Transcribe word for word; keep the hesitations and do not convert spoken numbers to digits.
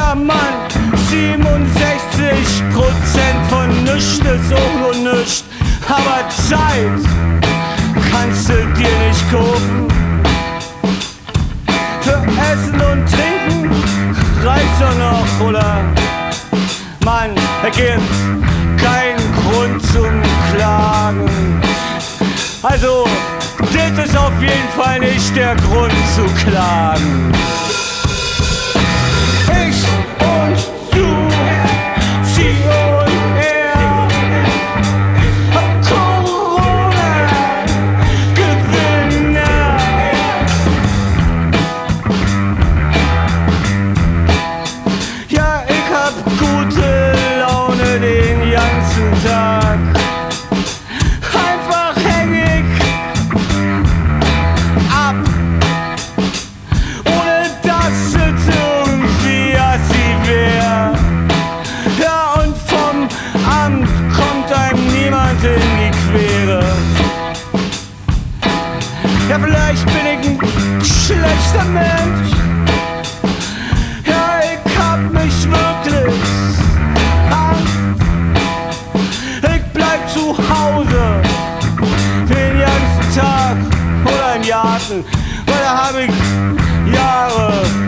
Ja Mann, siebenundsechzig Prozent von nichts ist auch nur nichts. Aber Zeit kannst du dir nicht kaufen. Für Essen und Trinken reicht's doch noch, oder? Mann, es gibt keinen Grund zum Klagen. Also, das ist auf jeden Fall nicht der Grund zu klagen. Ich und du, sie und er, hab Corona, Gewinner. Ja, ich hab gute Laune den ganzen Tag. Einfach häng ich ab, ohne dass es irgendwie assi wär. Ja, und vom Amt kommt einem niemand in die Quere. Ja, vielleicht bin ich ein schlechter Mensch. Ja, ich hab mich wirklich Angst. Ich bleib zu Hause den ganzen Tag oder im Garten, weil da hab ich Jahre